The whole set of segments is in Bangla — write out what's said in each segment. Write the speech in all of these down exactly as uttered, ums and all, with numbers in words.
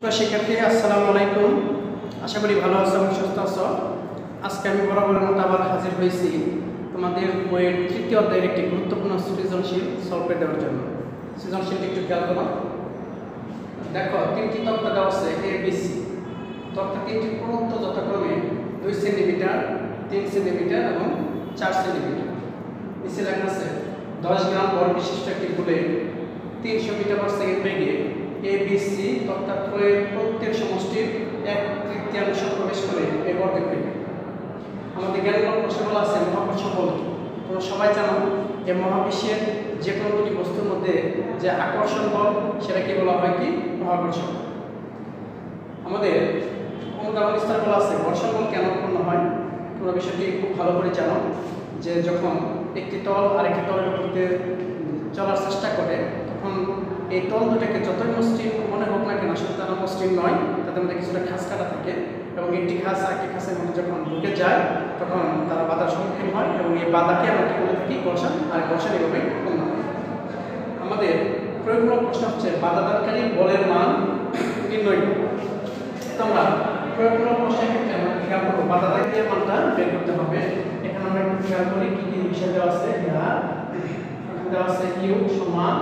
তো শিক্ষার্থী আসসালামু আলাইকুম, আশা করি ভালো আছো এবং সুস্থ আছো। আজকে আমি বরাবরের মতো আবার হাজির হয়েছি তোমাদের বইয়ের তৃতীয় অধ্যায়ের একটি গুরুত্বপূর্ণ সৃজনশীল সলভ করে দেওয়ার জন্য। সৃজনশীলটি একটু খেয়াল করো। দেখো, তিনটি তক্তা দেওয়া আছে এ বি সি। তক্তা তিনটি পুরুত্ব যথাক্রমে দুই সেন্টিমিটার, তিন সেন্টিমিটার এবং চার সেন্টিমিটার। নিচে লেখা আছে দশ গ্রাম বল বিশিষ্ট একটি বুলেট তিনশো মিটার পার সেকেন্ড বেগে এ বি সি তক্তাত্রয়ের প্রত্যেক সমষ্টির এক তৃতীয়াংশ প্রবেশ করে বেগর দেখবে। আমাদের জ্ঞানগত প্রশ্ন বলা আছে মহাকর্ষ বল। তোমরা সবাই জানো যে মহাবিশ্বের যে কোনো দুটি বস্তুর মধ্যে যে আকর্ষণ বল সেটাকে বলা হয় কি মহাকর্ষণ। আমাদের অনুধাবন স্তর বলা আছে ঘর্ষণ বল কেন উৎপন্ন হয়। তোমরা বিষয়টি খুব ভালো করে জানো যে যখন একটি তল আরেকটি তলের উপর দিয়ে চলার চেষ্টা করে তখন এই তল দুটাকে যতই মসৃণ মনে হোক না কেন আসলে তারা মসৃণ নয়, তাদের মধ্যে কিছুটা খাস কাটা থাকে এবং একটি খাস আরেকটি খাসের মধ্যে যখন ঢুকে যায় তখন তারা বাধার সম্মুখীন হয় এবং এই বাধাকে আমরা কি বলে থাকি ঘর্ষণ, আর ঘর্ষণ এভাবে উৎপন্ন হয়। আমাদের প্রয়োগমূলক প্রশ্ন হচ্ছে বাধাদানকারী বলের মান নির্ণয় করো। তোমরা প্রয়োগমূলক প্রশ্নের ক্ষেত্রে আমরা খেয়াল করবো বাধাদানকারী মানটা বের করতে হবে। এখানে আমরা একটু খেয়াল করি কি কি বিষয় দেওয়া আছে। দেওয়া আছে ইউ সমান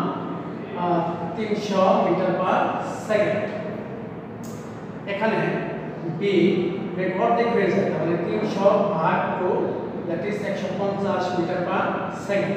তিনশো মিটার পার সেকেন্ড। এখানে বি বেগ অর্ধেক হয়ে যায়, তাহলে তিনশো ভাগ টু দ্যাট ইজ একশো পঞ্চাশ মিটার পার সেকেন্ড।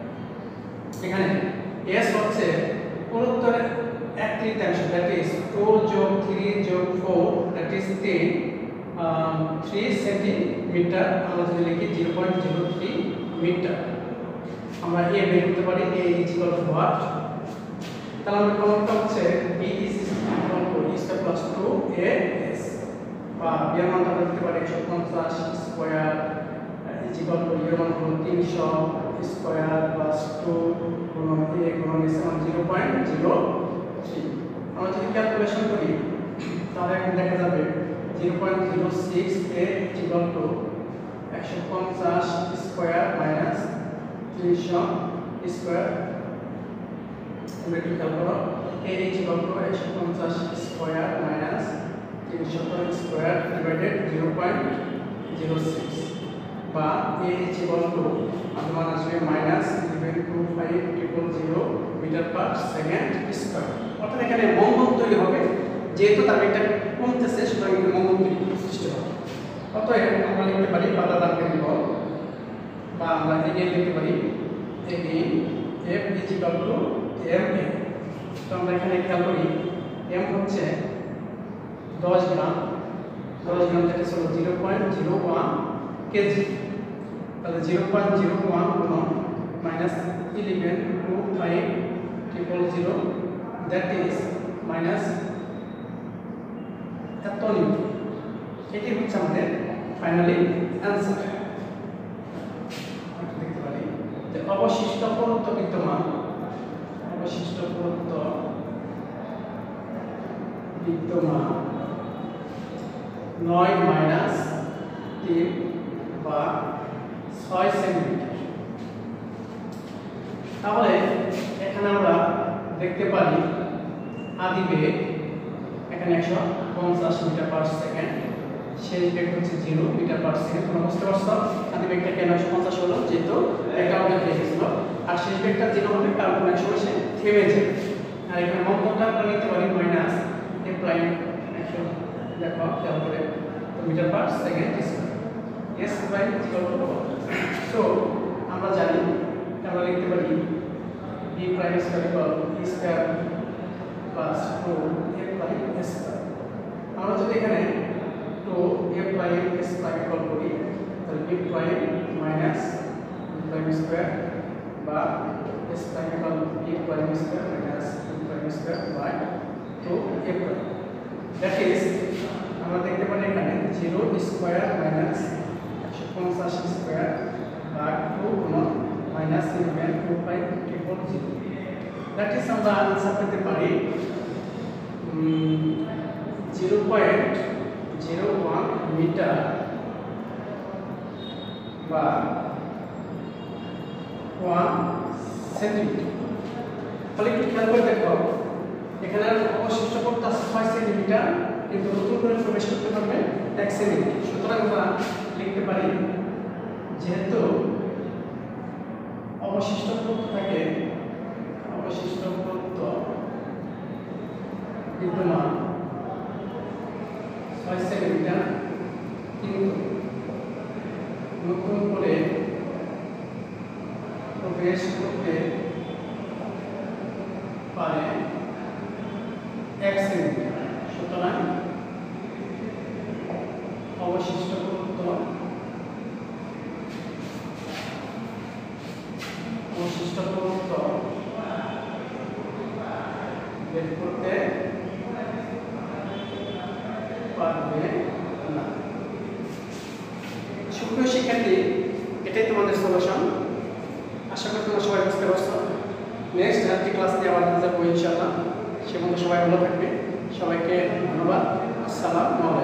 এখানে এস হচ্ছে পুরুত্তরের এক তৃতীয়াংশ দ্যাট ইজ টু যোগ থ্রি যোগ ফোর দ্যাট ইজ তিন থ্রি সেন্টিমিটার। আমরা যদি লিখি zero point zero three metre, আমরা এ বের করতে পারি a is equal to what. তাহলে আমরা কমনটা হচ্ছে v is equal to e square plus two a s, বা বি এর মানটা লিখতে পারি একশো পঞ্চাশ স্কয়ার ইজ ইকুয়াল টু এর মান হলো তিনশো স্কয়ার প্লাস টু গুণন এ গুণন এস সমান জিরো পয়েন্ট জিরো থ্রি। আমরা যদি ক্যালকুলেশন করি তাহলে এখন দেখা যাবে zero point zero six a is equal to একশো পঞ্চাশ স্কয়ার মাইনাস তিনশো স্কয়ার। আমরা একটু খেয়াল করো এ ইজ ইকুয়াল টু একশো পঞ্চাশ স্কয়ার মাইনাস তিনশো square divided zero point zero six, বা এ ইজ ইকুয়াল টু আমার আসবে minus eleven two five triple zero metre per second square. অর্থাৎ এখানে মন্দন তৈরি হবে, যেহেতু তার এটা কমতেছে সুতরাং এখানে মন্দন তৈরি সৃষ্টি হবে। অতএব আমরা লিখতে পারি বাধাদানকারী বল, বা আমরা এগিয়ে লিখতে পারি again f is equal to m a. তো আমরা এখানে খেয়াল করি এম হচ্ছে দশ গ্রাম, দশ গ্রাম থেকে ছিল zero point zero one kg. তাহলে জিরো পয়েন্ট জিরো ওয়ান গুণন minus eleven two five triple zero that is minus এত নিউটন। এটি হচ্ছে আমাদের ফাইনালি অ্যান্সার। দেখতে পারি যে অবশিষ্ট পুরুত্ব বিদ্যমান, অবশিষ্ট পুরুত্ব বিদ্যমান নয় মাইনাস তিন বা ছয় সেন্টিমিটার। তাহলে এখানে আমরা দেখতে পারি আদি বেগ এখানে একশো পঞ্চাশ মিটার পার সেকেন্ড, শেষ বেগ হচ্ছে জিরো মিটার পার সেকেন্ড। তোমরা বুঝতে পারছো আদি বেগটা কেন একশো পঞ্চাশ হলো, যেহেতু একটা অর্ধেক হয়ে গেছিল, আর শেষ বেগটা জিরো হবে কারণ কোনো এক সময় সে থেমে যায়। আর এখানে মন্তব্যটা আমরা নিতে পারি মাইনাস এ প্রাইম একশো, দেখো খেয়াল করে metre per second square s prime equal to. So আমরা জানি আমরা লিখতে পারি v prime square equal e square plus two a prime square. আমরা যদি এখানে two a prime s prime equal করি তাহলে v prime minus v prime square বা s prime equal v prime square minus v prime square by two a prime. That is আমরা দেখতে পারি এখানে জিরো স্কয়ার মাইনাস একশো পঞ্চাশ স্কয়ার ভাগ টু গুণন minus eleven two five triple zero. That is আমরা আনসার পেতে পারি zero point zero one metre বা ওয়ান সেন্টিমিটার। তাহলে একটু খেয়াল করে দেখো এখানে অবশিষ্ট পথ আছে ছয় সেন্টিমিটার, কিন্তু নতুন করে প্রবেশ করতে পারবে এক সেন্টিমিটার। সুতরাং আমরা লিখতে পারি যেহেতু অবশিষ্ট পথ থাকে, অবশিষ্ট পথ বিদ্যমান ছয় সেন্টিমিটার, কিন্তু নতুন করে প্রবেশ করতে পারে এক সেন্টিমিটার। সুতরাং অবশিষ্ট দূরত্ব অবশিষ্ট দূরত্ব বের করতে পারবে না। সুপ্রিয় শিক্ষার্থী, এটাই তোমাদের সলিউশন। আশা করি তোমরা সবাই বুঝতে পারছো। নেক্সট আরেকটি ক্লাস নিয়ে আবার যাবো ইনশাআল্লাহ। সে পর্যন্ত সবাই ভালো থাকবে। সবাইকে ধন্যবাদ। আসসালামু আলাইকুম।